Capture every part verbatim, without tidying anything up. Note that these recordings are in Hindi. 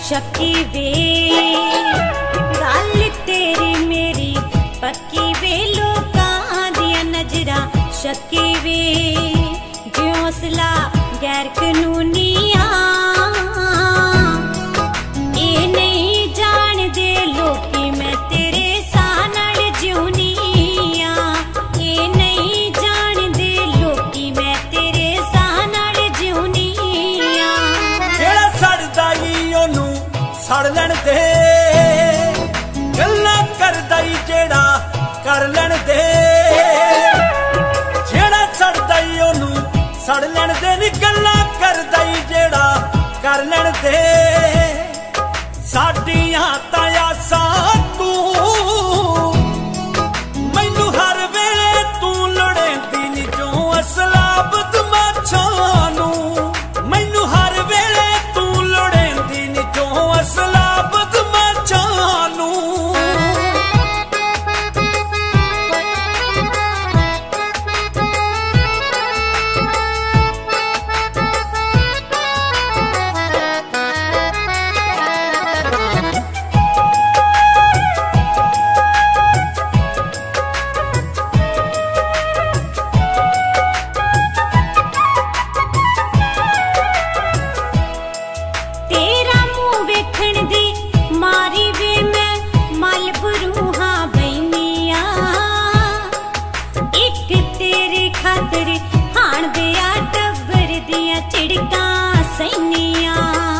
शक्की वे गल तेरी मेरी पक्की वे लोकां दियां नजरां शक्की वे जो हौसला गैर कानूनिया ये नहीं जानदे लोकी मैं तेरे साह नाल जिउनी आ ये नहीं जानदे लोकी मैं तेरे साह नाल जिउनी आ जेड़ा सड़दा ई ओनू सड़ लैण दे गल्लां करदा ई जेड़ा कर लैण दे जेड़ा सड़दा ई ओनू सड़ लैण दे नी गल्लां करदा ई जेड़ा कर लैण दे साडियां तां आसां तू मैनू हर वेले तू लड़ेंदी नी जो असला बदमाशां नू मैनू हर वेले तू लड़ेंदी नी जो असला बदमाशां नू तेरा मुंह वेखण दी मारी वे मैं मलबरू हां बैनिया एक तेरे खातर हाण दिया टब्बर दियां चिड़कां सैनिया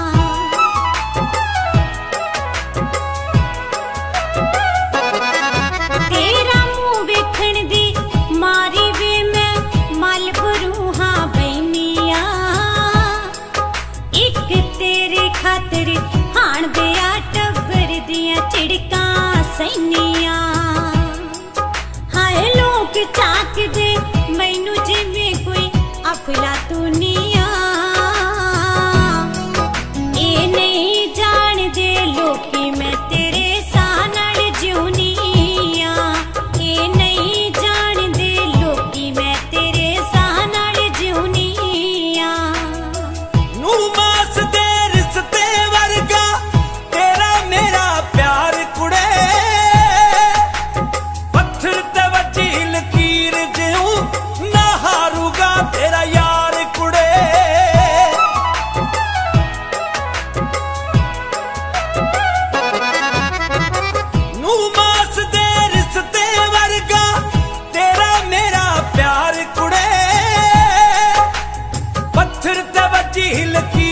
तेरा मुंह वेखण दी मारी वे मैं मलबरू हां बैनिया एक तेरे खातर हाण दिया टब्बर दियां चिड़कां सैनिया हाय लोग झांकदे मैनू जिवें कोई अफलातूनिया ये नहीं जानदे लोकी मैं तेरे साह नाल जिउनी आ ये नहीं जानदे लोकी मैं तेरे साह नाल जिउनी आ नू मास दे रिश्ते वर्गा तेरा मेरा प्यार कुड़े पत्थर ते वजी लकीर जिऊं ना हारूगा तेरा यार कुड़े नू मास दे रिश्ते वर्गा तेरा मेरा प्यार कुड़े पत्थर ते वजी लकीर